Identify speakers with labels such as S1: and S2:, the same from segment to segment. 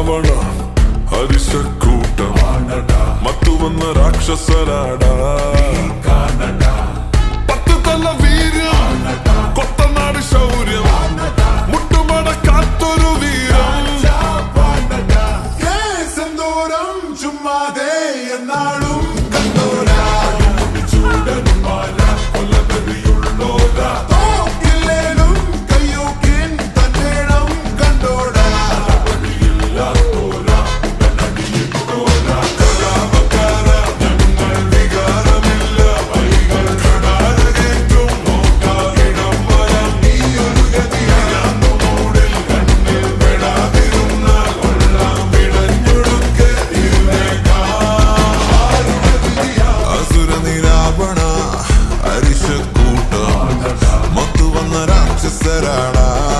S1: ರಾವಣ ಹರಿಶಕೂಟ ಮತ್ತು ಒಂದು ರಾಕ್ಷಸರಾಡ ಪತ್ತದಲ್ಲ ವೀರ್ಯ ಕೊತ್ತನಾಡಿ ಶೌರ್ಯ ಮುಟ್ಟು ಮಾಡ ಕಾತ್ತೊರು ವೀರ ಸಂದೂರಂ ಚುಮ್ಮಾದೆ ಎನ್ನಾಳು ಕಂದೋರ ചൂടനും മാല കൊലബെറിയുള്ളോര തോക്കില്ലേലും കയ്യൂക്കിൻ തന്നേണം കണ്ടോട ബലിയില്ലാത്തോര ഉടനടിയിട്ടോര കലാപക്കാര ഞങ്ങൾ വികാരമില്ല വഴികൾ കടാരകേറ്റും നോക്കായിടം വരാം നീ ഒരു ഗതിയാന്നു മൂടിൽ കണ്ണിൽ പെടാതിരുന്നാൽ കൊള്ളാം വിടഞ്ഞൊടുക്ക് അസുരനിരാവണ ഹരിശക്കൂട്ട ಮತ್ತು ಒಂದು ರಾಕ್ಷಸರಾಡ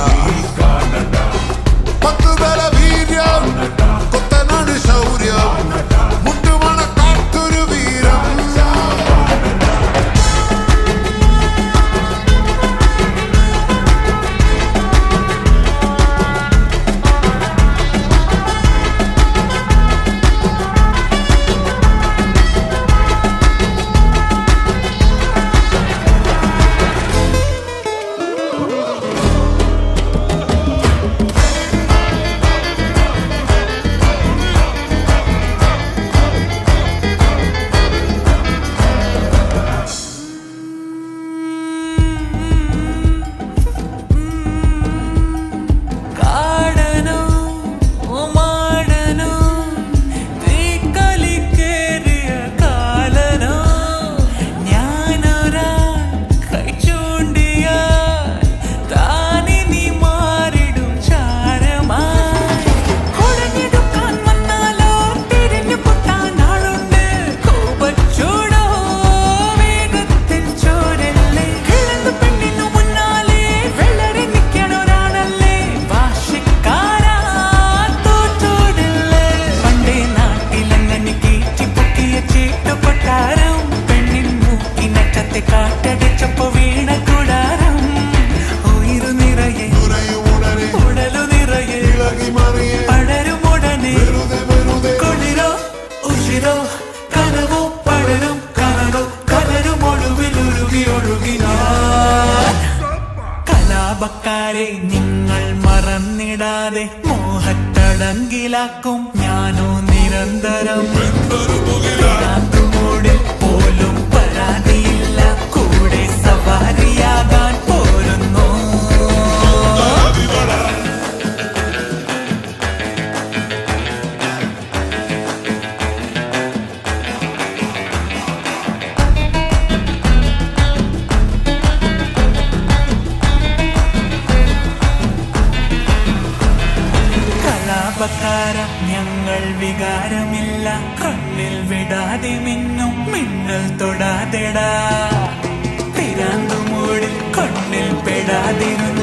S1: ಪತ್ತದಲ ವೀರ್ಯ ಕೊತ್ತನಾಡು ಶೌರ್ಯ ಮುಟ್ಟು ಮಾಡ ಕಾತ್ತೊರು ವೀರ കലാപക്കാരെ നിങ്ങൾ മറന്നിടാതെ മോഹത്തടങ്കിലാക്കും ഞാനോ നിരന്തരം മൂടിൽ പോലും പരാതിയില്ല കൂടെ സവാരിയാകാൻ പോരുന്നു കലാപക്കാര ഞങ്ങൾ വികാരമില്ല കണ്ണിൽ വിടാതെ മിന്നും മിന്നൽ തൊടാതെടാ തിരാന്തു മൂടിൽ കണ്ണിൽ പെടാതിരുന്നു